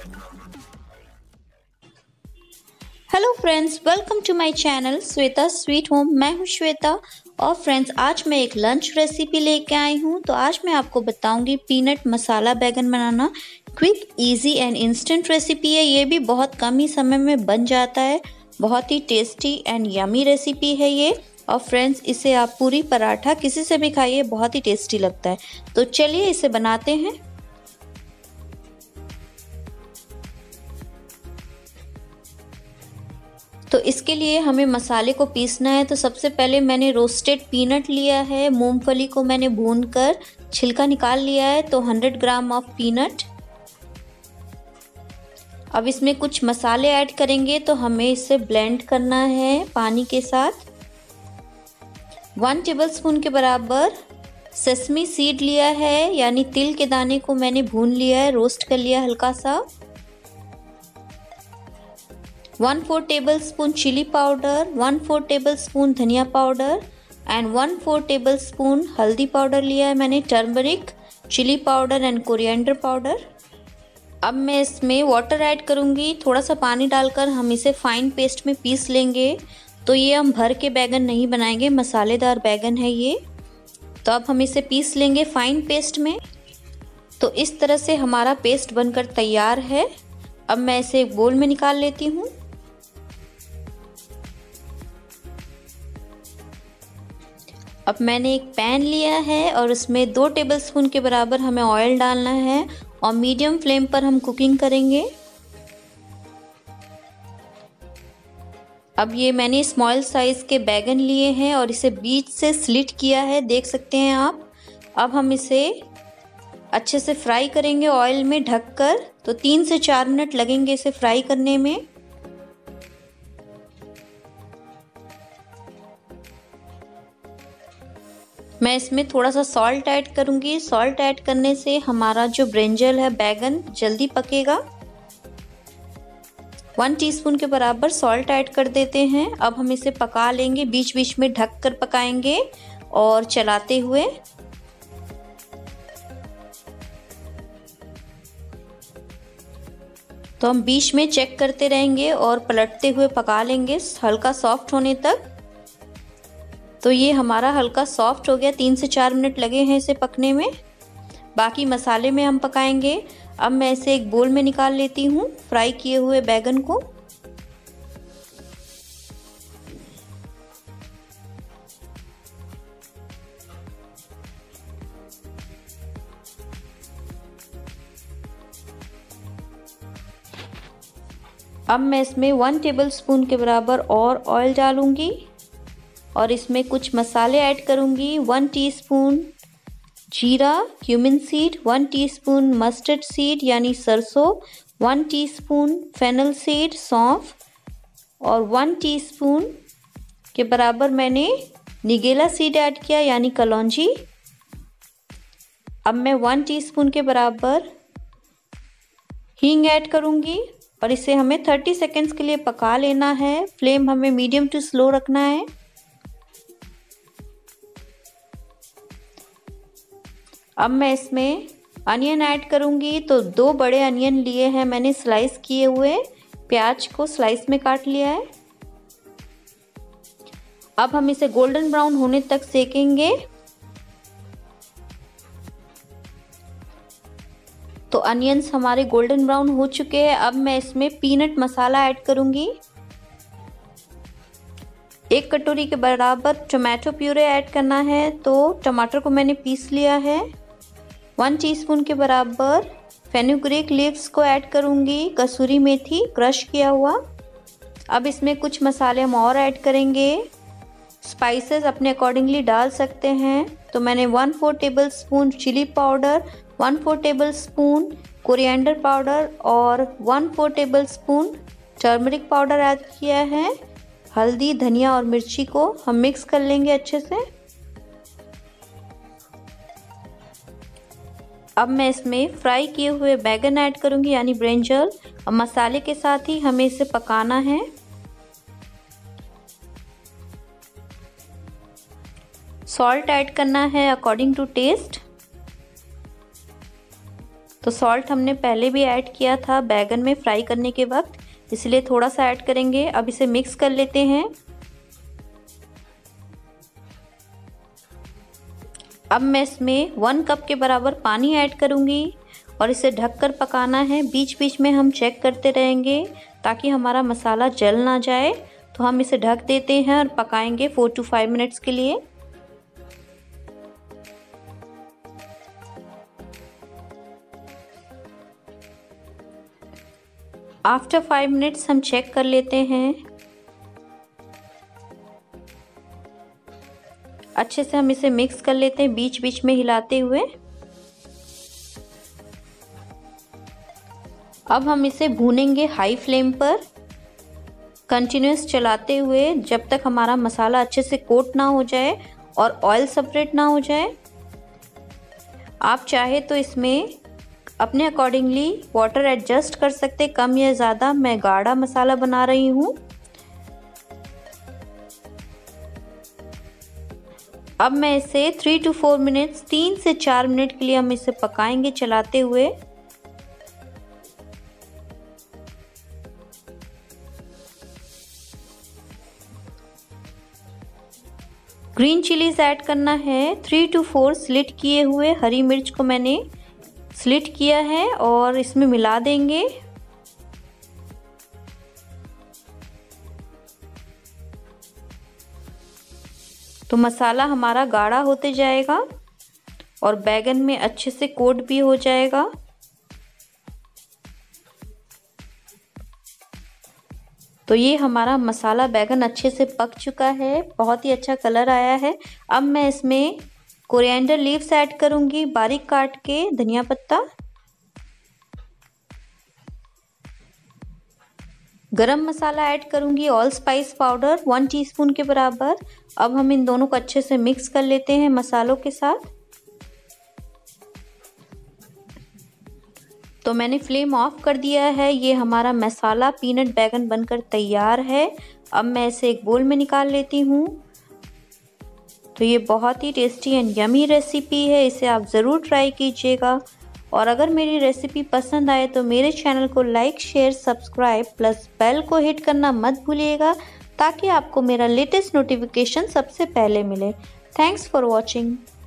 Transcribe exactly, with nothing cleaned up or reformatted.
Hello friends, welcome to my channel Shweta sweet home. मैं हूं श्वेता और फ्रेंड्स आज मैं एक लंच रेसिपी लेके आई हूं। तो आज मैं आपको बताऊंगी पीनट मसाला बैगन बनाना। Quick, easy and instant recipe है। ये भी बहुत कम ही समय में बन जाता है। बहुत ही टेस्टी एंड यमी रेसिपी है ये। और फ्रेंड्स इसे आप पूरी पराठा किसी से भी खाइए, बहुत ही टेस्टी लगता है। तो चलिए इसे बनाते हैं। तो इसके लिए हमें मसाले को पीसना है। तो सबसे पहले मैंने रोस्टेड पीनट लिया है। मूंगफली को मैंने भूनकर छिलका निकाल लिया है। तो सौ ग्राम ऑफ पीनट। अब इसमें कुछ मसाले ऐड करेंगे। तो हमें इसे ब्लेंड करना है पानी के साथ। वन टेबलस्पून के बराबर सेसमी सीड लिया है, यानी तिल के दाने को मैंने भून लिया है, रोस्ट कर लिया हल्का सा। One four tablespoon chili powder, one four tablespoon धनिया powder and one four tablespoon हल्दी पाउडर लिया है मैंने, turmeric, chili powder and coriander powder. अब मैं इसमें वाटर ऐड करूंगी। थोड़ा सा पानी डालकर हम इसे फाइन पेस्ट में पीस लेंगे। तो ये हम भर के बैगन नहीं बनाएंगे, मसालेदार बैगन है ये। तो अब हम इसे पीस लेंगे फाइन पेस्ट में। तो इस तरह से हमारा पेस्ट बनकर तैयार है। अब मैं इसे एक बोल में निकाल लेती हूँ। अब मैंने एक पैन लिया है और उसमें दो टेबलस्पून के बराबर हमें ऑयल डालना है और मीडियम फ्लेम पर हम कुकिंग करेंगे। अब ये मैंने स्मॉल साइज के बैगन लिए हैं और इसे बीच से स्लिट किया है, देख सकते हैं आप। अब हम इसे अच्छे से फ्राई करेंगे ऑयल में ढककर। तो तीन से चार मिनट लगेंगे इसे फ्राई करने में। मैं इसमें थोड़ा सा सॉल्ट ऐड करूंगी। सॉल्ट ऐड करने से हमारा जो ब्रिंजल है बैगन जल्दी पकेगा। वन टीस्पून के बराबर सॉल्ट ऐड कर देते हैं। अब हम इसे पका लेंगे, बीच बीच में ढक कर पकाएंगे और चलाते हुए। तो हम बीच में चेक करते रहेंगे और पलटते हुए पका लेंगे हल्का सॉफ्ट होने तक। तो ये हमारा हल्का सॉफ्ट हो गया। तीन से चार मिनट लगे हैं इसे पकने में। बाकी मसाले में हम पकाएंगे। अब मैं इसे एक बोल में निकाल लेती हूँ फ्राई किए हुए बैगन को। अब मैं इसमें वन टेबलस्पून के बराबर और ऑयल डालूंगी और इसमें कुछ मसाले ऐड करूंगी। वन टीस्पून जीरा, cumin seed, one teaspoon mustard seed यानी सरसों, वन टीस्पून फेनल सीड, सौंफ और वन टीस्पून के बराबर मैंने निगेला सीड ऐड किया यानी कलौंजी। अब मैं वन टीस्पून के बराबर हींग ऐड करूंगी और इसे हमें थर्टी सेकेंड्स के लिए पका लेना है। फ्लेम हमें मीडियम टू स्लो रखना है। अब मैं इसमें अनियन ऐड करूंगी। तो दो बड़े अनियन लिए हैं मैंने, स्लाइस किए हुए। प्याज को स्लाइस में काट लिया है। अब हम इसे गोल्डन ब्राउन होने तक सेकेंगे। तो अनियंस हमारे गोल्डन ब्राउन हो चुके हैं। अब मैं इसमें पीनट मसाला ऐड करूंगी। एक कटोरी के बराबर टोमेटो प्यूरे ऐड करना है। तो टमाटर को मैंने पीस लिया है। वन टीस्पून के बराबर फेनुग्रीक लीव्स को ऐड करूंगी, कसूरी मेथी क्रश किया हुआ। अब इसमें कुछ मसाले हम और ऐड करेंगे। स्पाइसेस अपने अकॉर्डिंगली डाल सकते हैं। तो मैंने one four tablespoon chili powder, one four tablespoon coriander powder और one four tablespoon turmeric powder add किया है। हल्दी, धनिया और मिर्ची को हम मिक्स कर लेंगे अच्छे से। अब मैं इसमें फ्राई किए हुए बैगन ऐड करूंगी यानी ब्रिंजल। अब मसाले के साथ ही हमें इसे पकाना है। सॉल्ट ऐड करना है अकॉर्डिंग टू टेस्ट। तो सॉल्ट हमने पहले भी ऐड किया था बैगन में फ्राई करने के वक्त, इसलिए थोड़ा सा ऐड करेंगे। अब इसे मिक्स कर लेते हैं। अब मैं इसमें वन कप के बराबर पानी ऐड करूंगी और इसे ढककर पकाना है। बीच बीच में हम चेक करते रहेंगे ताकि हमारा मसाला जल ना जाए। तो हम इसे ढक देते हैं और पकाएंगे फोर टू फाइव मिनट्स के लिए। आफ्टर फाइव मिनट्स हम चेक कर लेते हैं। अच्छे से हम इसे मिक्स कर लेते हैं बीच बीच में हिलाते हुए। अब हम इसे भूनेंगे हाई फ्लेम पर, कंटिन्यूस चलाते हुए जब तक हमारा मसाला अच्छे से कोट ना हो जाए और ऑयल सेपरेट ना हो जाए। आप चाहे तो इसमें अपने अकॉर्डिंगली वाटर एडजस्ट कर सकते, कम या ज़्यादा। मैं गाढ़ा मसाला बना रही हूँ। अब मैं इसे थ्री टू फोर मिनट्स तीन से चार मिनट के लिए हम इसे पकाएंगे चलाते हुए। ग्रीन चिलीज ऐड करना है। थ्री टू फोर स्लिट किए हुए हरी मिर्च को मैंने स्लिट किया है और इसमें मिला देंगे। तो मसाला हमारा गाढ़ा होते जाएगा और बैगन में अच्छे से कोट भी हो जाएगा। तो ये हमारा मसाला बैगन अच्छे से पक चुका है, बहुत ही अच्छा कलर आया है। अब मैं इसमें कोरिएंडर लीव्स ऐड करूंगी, बारीक काट के धनिया पत्ता, गरम मसाला ऐड करूंगी, all spice powder one teaspoon के बराबर। अब हम इन दोनों को अच्छे से मिक्स कर लेते हैं मसालों के साथ। तो मैंने फ्लेम ऑफ कर दिया है। ये हमारा मसाला पीनट बैगन बनकर तैयार है। अब मैं इसे एक बोल में निकाल लेती हूँ। तो ये बहुत ही टेस्टी एंड यमी रेसिपी है, इसे आप ज़रूर ट्राई कीजिएगा। और अगर मेरी रेसिपी पसंद आए तो मेरे चैनल को like, share, subscribe plus bell को हिट करना मत भूलिएगा ताकि आपको मेरा लेटेस्ट नोटिफिकेशन सबसे पहले मिले। Thanks for watching.